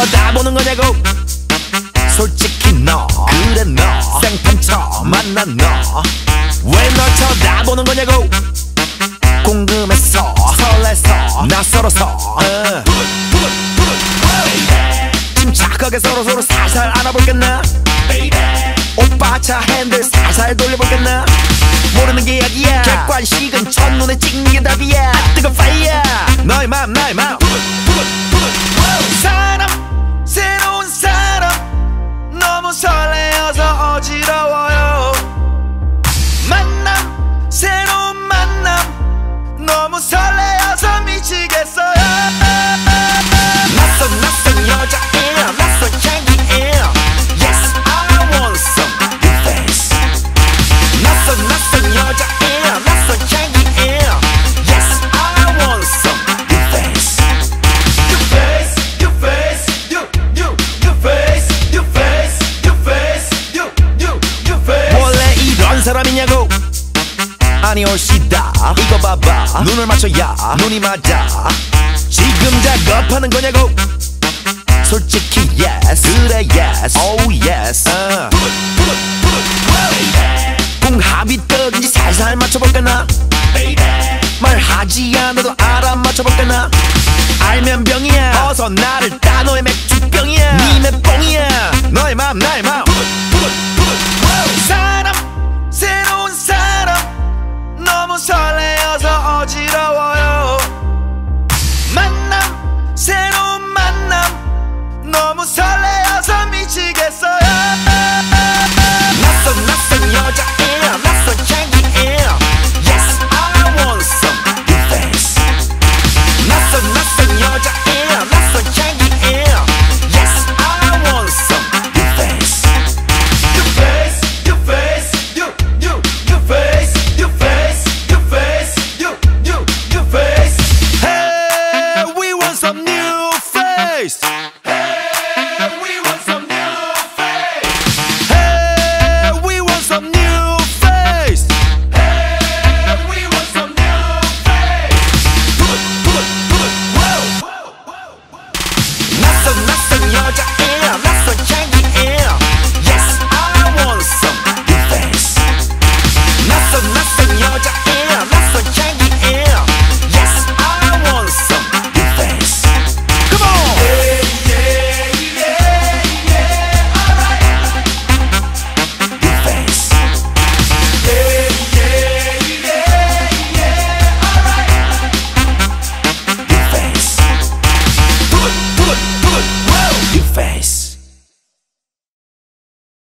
쳐다보는 거냐고. 솔직히 너 그래 너 생판 처음 만난 너 왜 널 쳐다보는 거냐고. 궁금해서 설레서 낯설어서 침착하게 서로 살살 안아볼겠나. 오빠 차 핸들 살살 돌려볼겠나. 모르는 게 약이야. 객관식은 첫눈에 찍는 게 답이야. 뜨거운 파이어 너의 맘 나의 맘. 사람 새로운 사람 너무 설레어서 어지러워요. 만남 새로운 만남 너무 설레어서 미치겠어요. 낯선 여자예요. 낯선 향기예요. Yes I want some your face. 낯선 여자예요. 낯선 향기예요. Yes I want some your face. Your face, your face, your face, your face, your face, your face. 원래 이런 사람이냐고. 아니 올시다 이거 봐봐. 눈을 맞춰야 눈이 맞아. 지금 작업하는 거냐고. 솔직히 yes 그래 yes oh yes. 궁합이 뜨든지 살살 맞춰볼까나. 말하지 않아도 알아 맞춰볼까나. 알면 병이야. 어서 나를 따. 너의 맥주병이야. 니 내 뽕이야. 너의 맘 나의 맘.